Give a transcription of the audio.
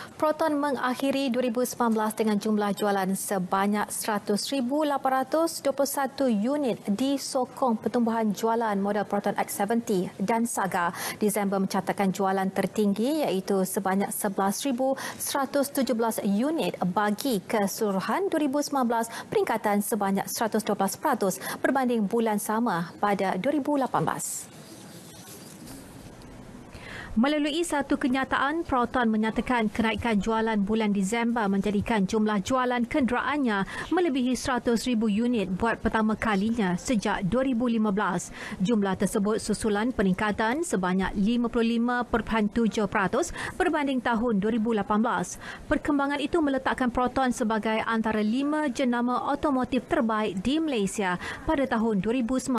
Proton mengakhiri 2019 dengan jumlah jualan sebanyak 100,821 unit disokong pertumbuhan jualan model Proton X70 dan Saga. Disember mencatatkan jualan tertinggi iaitu sebanyak 11,117 unit bagi keseluruhan 2019, peningkatan sebanyak 112% berbanding bulan sama pada 2018. Melalui satu kenyataan, Proton menyatakan kenaikan jualan bulan Disember menjadikan jumlah jualan kenderaannya melebihi 100,000 unit buat pertama kalinya sejak 2015. Jumlah tersebut susulan peningkatan sebanyak 55.7% berbanding tahun 2018. Perkembangan itu meletakkan Proton sebagai antara 5 jenama otomotif terbaik di Malaysia pada tahun 2019.